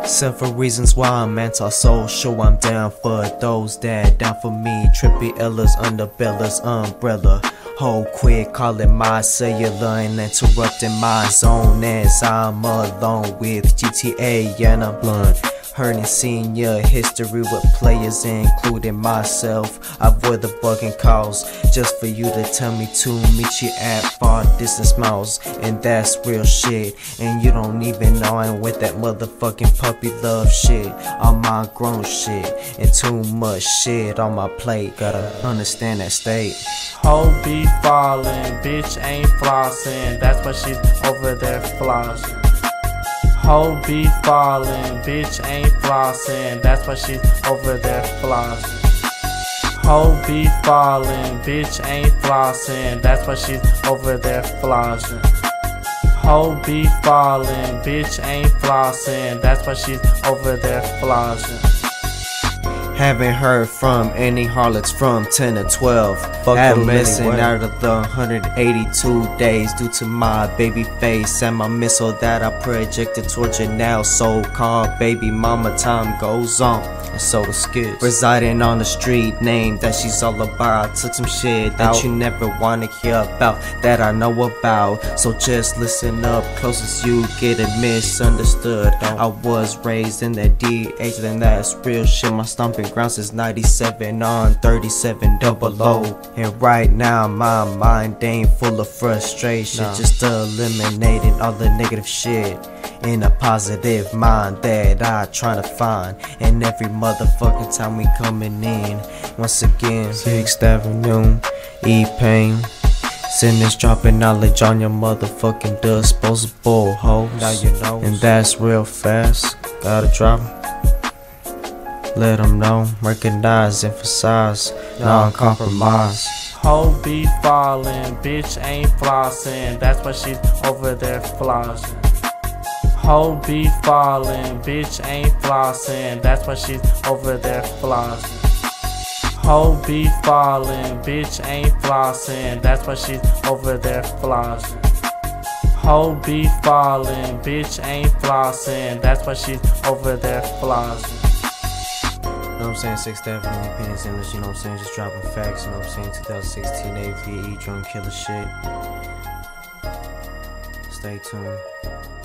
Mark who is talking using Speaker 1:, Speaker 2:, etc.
Speaker 1: Several reasons why I'm anti-social. I'm down for those that down for me. Trippy Ellas, underbellas, umbrella. Whole quit calling my cellular and interrupting my zone as I'm alone with GTA and I'm blunt. Hurting senior history with players including myself. I avoid the bugging calls just for you to tell me to meet you at far distance miles. And that's real shit, and you don't even know I'm with that motherfucking puppy love shit. All my grown shit and too much shit on my plate. Gotta understand that state.
Speaker 2: Hoe be falling, bitch ain't flossing. That's why she's over there flossing. Hoe be falling, bitch ain't flossing. That's why she's over there flossing. Hoe be falling, bitch ain't flossing. That's why she's over there flossing. Hoe be falling, bitch ain't flossing. That's why she's over there flossing.
Speaker 1: Haven't heard from any harlots from 10 to 12. Fuck them missing out of the 182 days due to my baby face and my missile that I projected towards you now. So-called baby mama, time goes on, and so the skits. Residing on the street name that she's all about. Took some shit that you never wanna hear about, that I know about. So just listen up close as you get it misunderstood. I was raised in that DH, and that's real shit. My stomping ground since 97 on 3700. And right now my mind ain't full of frustration, just eliminating all the negative shit in a positive mind that I try to find. And every motherfucking time we coming in, once again, 6th Avenue, EPayne. Sentence dropping knowledge on your motherfucking disposable hoes. Now you know, and that's real fast. Gotta drop 'em. Let them know, recognize, emphasize, non-compromise.
Speaker 2: Hoe be falling, bitch ain't flossing. That's why she's over there flossing. Hoe be falling, bitch ain't flossing. That's why she's over there flossing. Hoe be falling, bitch ain't flossing. That's why she's over there flossing. Hoe be falling, bitch ain't flossing. That's why she's over there flossing.
Speaker 1: You know what I'm saying? 6th Avenue, EPayne, Zemnie, you know what I'm saying? Just dropping facts, you know what I'm saying? 2016 AVE, drunk killer shit. Stay tuned.